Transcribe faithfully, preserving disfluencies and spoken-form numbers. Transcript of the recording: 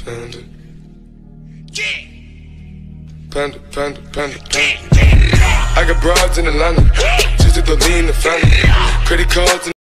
Panda. Panda, panda, panda, panda. I got broads in Atlanta, just to the lean the family. Credit cards.